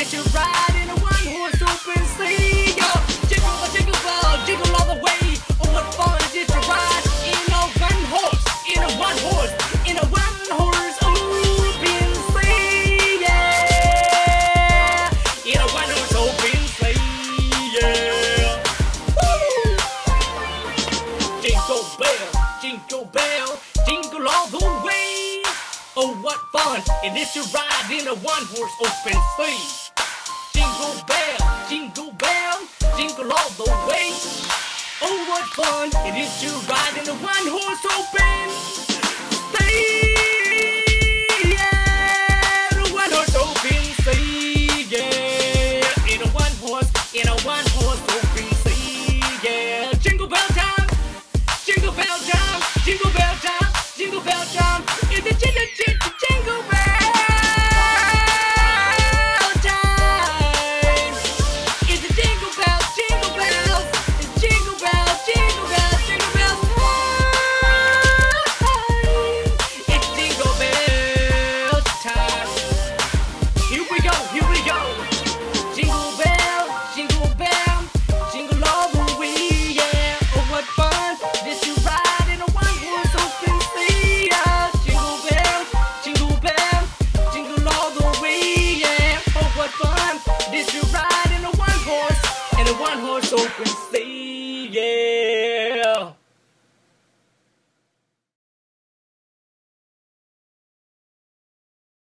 this your ride in a one-horse open sleigh. Yo, jingle all the way. Oh, what fun it is to ride in a one-horse, in a one-horse, in a one-horse open sleigh. Yeah, in a one-horse open sleigh. Yeah. Woo! Jingle bell, jingle all the way. Oh, what fun it is to ride in a one-horse open sleigh. Jingle bell, jingle all the way. Oh, what fun it is to ride in a one-horse open sleigh. Yeah, a one-horse open sleigh. Yeah, in a one-horse open sleigh. Yeah, jingle bell time, jingle bell time, jingle bell time, jingle bell time. It's a jingle bell time. It's a jingle bells, jingle bells. It's jingle bells, jingle bells, jingle bells time. It's jingle bells time. Here we go, here we go. Jingle bell, jingle all the way. Yeah, oh what fun this to ride in a one-horse open sleigh. Yeah, jingle all the way. Yeah, oh what fun this to ride in a one-horse open sleigh.